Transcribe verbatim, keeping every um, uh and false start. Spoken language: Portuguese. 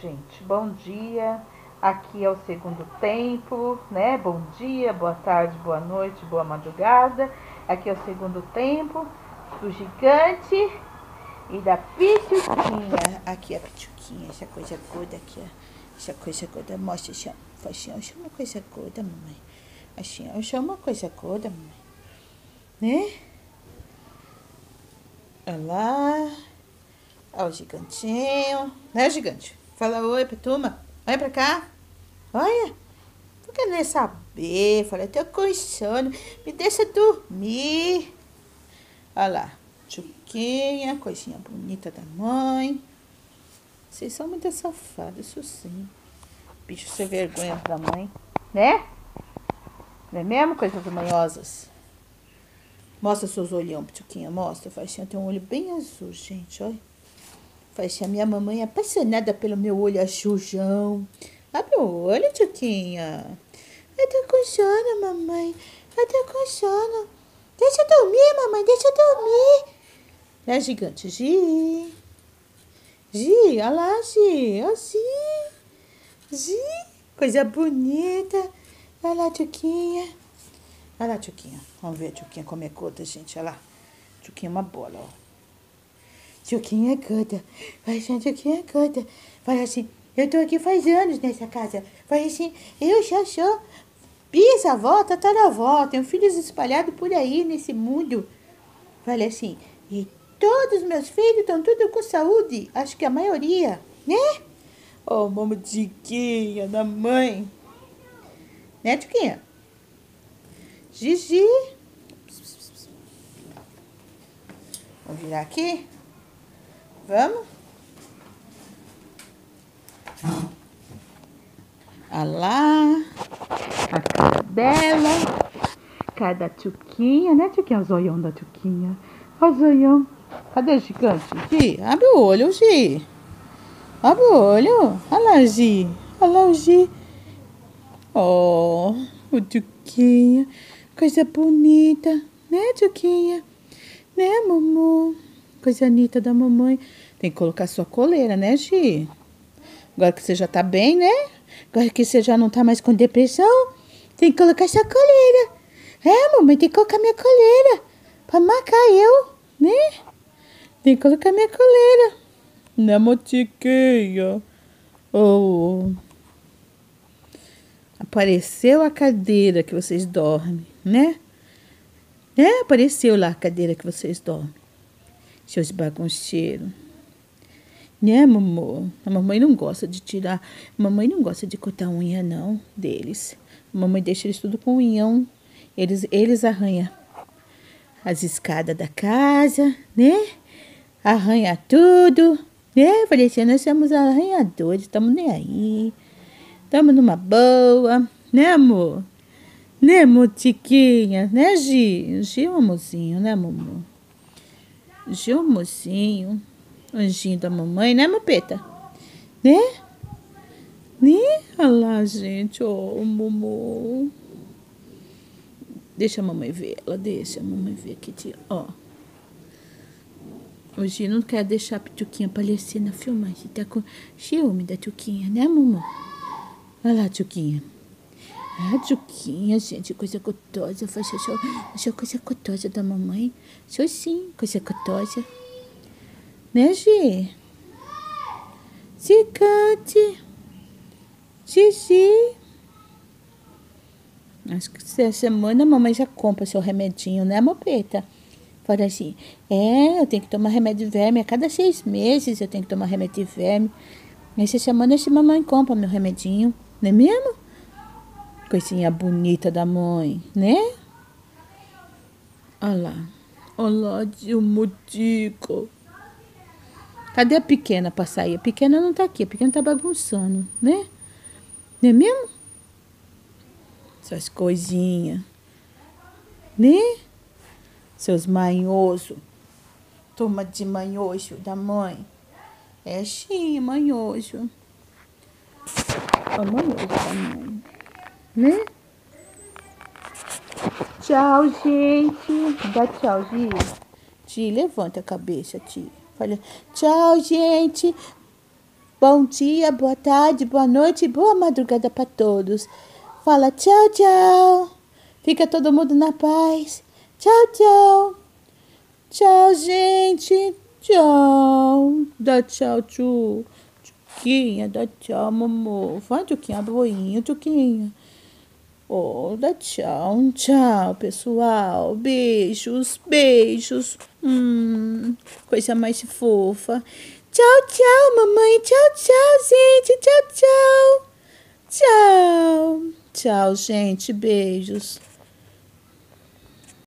gente, bom dia. Aqui é o segundo tempo, né? Bom dia, boa tarde, boa noite, boa madrugada. Aqui é o segundo tempo do gigante e da Pichuquinha. Aqui a Pichuquinha, essa coisa gorda aqui, ó. Essa coisa gorda, mostra assim, ó. Faz assim, ó, eu chamo uma coisa gorda, mamãe. Assim, ó, eu chamo uma coisa gorda, mamãe. Né? Olha lá. Olha o gigantinho. Né, gigante? Fala oi pra turma. Olha pra cá. Olha. Não quero nem saber. Fala, eu tô com sono. Me deixa dormir. Olha lá. Chuquinha, coisinha bonita da mãe. Vocês são muito safados, isso sim. Bicho sem vergonha da mãe. Né? Não é mesmo? Coisas manhosas. Mostra seus olhão, Pichuquinha. Mostra. Faz assim, tem um olho bem azul, gente. Olha. Faz assim, a minha mamãe é apaixonada pelo meu olho azulzão. Abre o olho, Chuquinha. Eu tô com sono, mamãe. Eu tô com sono. Deixa eu dormir, mamãe. Deixa eu dormir. Né, gigante? Gi. Gi, olha lá, Gi. Ó, Gi. Gi. Coisa bonita. Olha lá, Chuquinha. Olha lá, Chuquinha. Vamos ver a Chuquinha comer gota, gente. Olha lá. Chuquinha é uma bola, ó. Chuquinha é gorda. Vai assim, Chuquinha é gorda. Fala assim, eu tô aqui faz anos nessa casa. Fala assim, eu já sou bisavó, tataravó. Tenho filhos espalhados por aí nesse mundo. Fala assim, e todos os meus filhos estão tudo com saúde. Acho que a maioria, né? Oh, mamudiquinha da mãe. Né, Chuquinha? Gigi. Vamos virar aqui? Vamos? Olha lá. A cara dela. Cada Chuquinha, né, Chuquinha? O zoião da Chuquinha. Olha o zoião. Cadê o gigante? Gi, abre o olho, Gi. Abre o olho. Olha lá, Gi. Olha lá o Gi. Oh, o Chuquinha. Coisa bonita. Né, Chuquinha? Né, mamãe? Coisa bonita da mamãe. Tem que colocar sua coleira, né, Gi? Agora que você já tá bem, né? Agora que você já não tá mais com depressão, tem que colocar sua coleira. É, mamãe, tem que colocar minha coleira. Pra marcar eu, né? Tem que colocar minha coleira. Na motiqueia. Oh. Apareceu a cadeira que vocês dormem, né? É, apareceu lá a cadeira que vocês dormem. Seus bagunceiros. Né, mamãe? A mamãe não gosta de tirar. A mamãe não gosta de cortar unha, não, deles. A mamãe deixa eles tudo com unhão. Eles, eles arranham as escadas da casa, né? Arranha tudo, né? Falei assim, nós somos arranhadores, estamos nem aí. Estamos numa boa, né, amor? Né, amor, Tiquinha? Né, Gi? Gi é um amorzinho, né, mamãe? Gi é um amorzinho. Anjinho da mamãe, né, Mopeta? Né? Né? Olha lá, gente. Oh, mamãe. Deixa a mamãe ver ela. Deixa a mamãe ver aqui, tia. Ó. O Gi não quer deixar a Pichuquinha aparecer na filmagem. Tá com ciúme da Chuquinha, né, mamãe? Olha lá, Chuquinha. Ah, Chuquinha, gente. Coisa gostosa. Achou coisa gostosa da mamãe? Achou sim, coisa gostosa. Né, Gi? Gigante. Gigi. Acho que essa semana a mamãe já compra seu remedinho, né, Mopeta? Fala assim, é, eu tenho que tomar remédio de verme. A cada seis meses eu tenho que tomar remédio de verme. Essa semana essa mamãe compra meu remedinho, não é mesmo? Coisinha bonita da mãe, né? Olha lá. Olha lá, o Mutico. Cadê a pequena pra sair? A pequena não tá aqui, a pequena tá bagunçando, né? Não é mesmo? Essas coisinhas. Né? Seus manhosos. Toma de manhoso da mãe. É sim, manhoso. É manhoso da mãe. Né? Tchau, gente. Dá tchau, Gi. Gi, levanta a cabeça, Gi. Fala, tchau, gente. Bom dia, boa tarde, boa noite e boa madrugada para todos. Fala tchau, tchau. Fica todo mundo na paz. Tchau, tchau. Tchau, gente. Tchau. Dá tchau, tchu. Tchuquinha, dá tchau, mamô. Vai, Tchuquinha, boinha, Tchuquinha. Oh, dá tchau. Tchau, pessoal. Beijos, beijos. Hum, coisa mais fofa. Tchau, tchau, mamãe. Tchau, tchau, gente. Tchau, tchau. Tchau. Tchau, gente. Beijos.